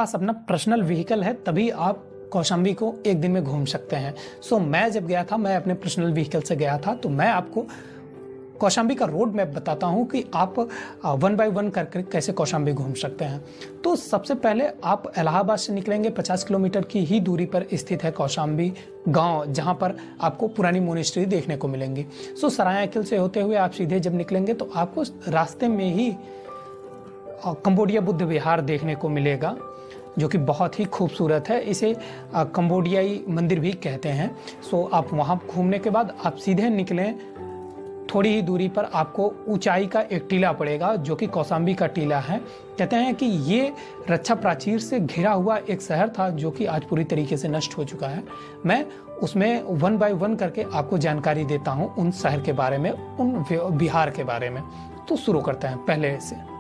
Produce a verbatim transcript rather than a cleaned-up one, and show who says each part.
Speaker 1: पास अपना personal vehicle है तभी आप कौशाम्बी को एक दिन में घूम सकते हैं। सो मैं जब गया था, मैं अपने पर्सनल व्हीकल से गया था, तो मैं आपको कौशाम्बी का रोड मैप बताता हूं कि आप वन बाय वन करके कैसे कौशाम्बी घूम सकते हैं। तो सबसे पहले आप इलाहाबाद से निकलेंगे, पचास किलोमीटर की ही दूरी पर स्थित है कौशाम्बी गांव, जहां पर आपको पुरानी मोनेस्ट्री देखने को मिलेंगी। सो सरायकिल से होते हुए आप सीधे जब निकलेंगे तो आपको रास्ते में ही कंबोडिया बुद्ध विहार देखने को मिलेगा, जो कि बहुत ही खूबसूरत है। इसे कंबोडियाई मंदिर भी कहते हैं। सो आप वहाँ घूमने के बाद आप सीधे निकलें, थोड़ी ही दूरी पर आपको ऊंचाई का एक टीला पड़ेगा जो कि कौशाम्बी का टीला है। कहते हैं कि ये रक्षा प्राचीर से घिरा हुआ एक शहर था जो कि आज पूरी तरीके से नष्ट हो चुका है। मैं उसमें वन बाय वन करके आपको जानकारी देता हूँ उन शहर के बारे में, उन विहार के बारे में। तो शुरू करते हैं पहले से।